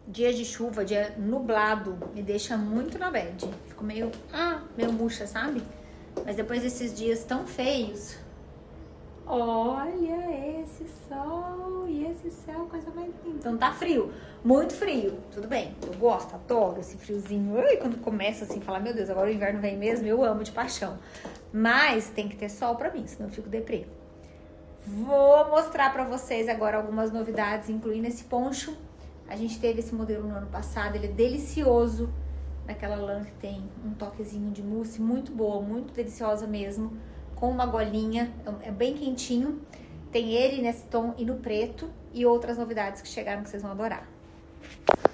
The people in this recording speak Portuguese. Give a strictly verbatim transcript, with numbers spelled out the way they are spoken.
dia de chuva, dia nublado, me deixa muito na bad. Fico meio, ah, meio murcha, sabe? Mas depois desses dias tão feios, olha esse sol e esse céu, coisa mais linda. Então tá frio, muito frio, tudo bem. Eu gosto, adoro esse friozinho. Ai, quando começa assim, falar, meu Deus, agora o inverno vem mesmo, eu amo de paixão. Mas tem que ter sol pra mim, senão eu fico deprê. Vou mostrar pra vocês agora algumas novidades, incluindo esse poncho. A gente teve esse modelo no ano passado, ele é delicioso. Naquela lã que tem um toquezinho de mousse, muito boa, muito deliciosa mesmo. Com uma golinha, é bem quentinho. Tem ele nesse tom e no preto. E outras novidades que chegaram que vocês vão adorar.